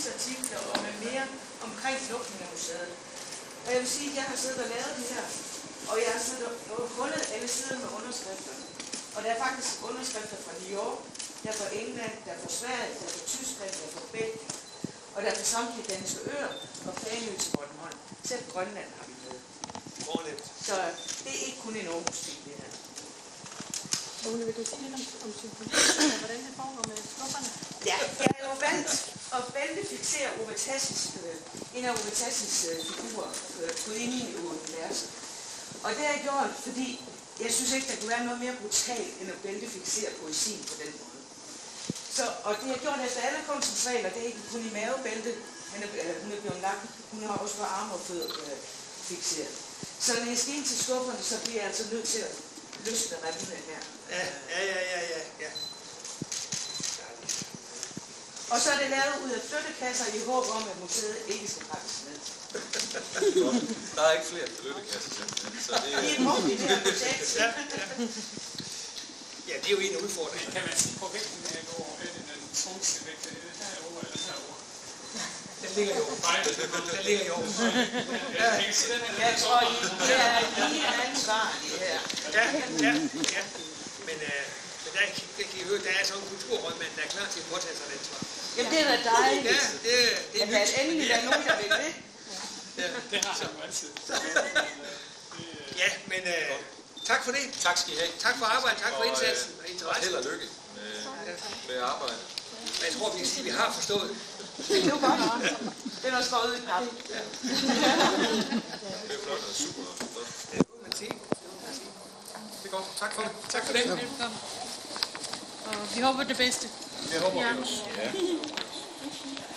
avisartikler og med mere omkring lukningen af museet. Og jeg vil sige, at jeg har siddet og lavet det her, og jeg har siddet og hullet alle sider med underskrifter. Og der er faktisk underskrifter fra New York, der er fra England, der er fra Sverige, der er fra Tyskland, der er fra Belgien, og der er fra samtlige danske øer og Fanø til Bornholm. Selv Grønland har vi med. Så det er ikke kun en Aarhus-ting, det her. Ole, vil du sige lidt om symbolien, hvordan det foregår med skufferne? Ja, jeg er jo valgt at bæltefiksere en af Ove Tassens figurer på linjen i universet. Og det har jeg gjort, fordi jeg synes ikke, der kunne være noget mere brutalt, end at bæltefiksere poesien på den måde. Så, og det har jeg gjort efter alle kunstens regler, det er ikke kun i mavebælte, hun er blevet lagt, hun har også på arme og fødder fikseret. Så når jeg skal ind til skufferne, så bliver jeg altså nødt til at løsne remmene her. Ja. Og så er det lavet ud af flyttekasser i håb om, at museet ikke skal pakkes ned. Der er ikke flere flyttekasser, så det er et muligt her projekt. Ja, det er jo en udfordring. Kan man sige på vægten af, hvor er det den tungste vægt? Er det herovre eller herovre? Den ligger jo. Den ligger jo. Jeg tror, det er lige ansvarlige her. Ja. Men der kan I høre, der er sådan en kulturrådmand, der er klar til at påtage sig et ansvar. Jamen, det er da dejligt. Ja, det er nyt. At endelig der er nogen, der vil det. Det har han jo altid. Ja, men tak for det. Tak skal I have. Tak for arbejdet, tak for indsatsen og interessen. Held og lykke med arbejdet. Men jeg tror, vi kan sige, at vi har forstået. Det er jo godt. Det er også bare ude i knap. Det er flot og super. Det er man sige. Det er godt. Tak for det. Tak for det. Og vi håber det bedste. Det håber vi også. Ja.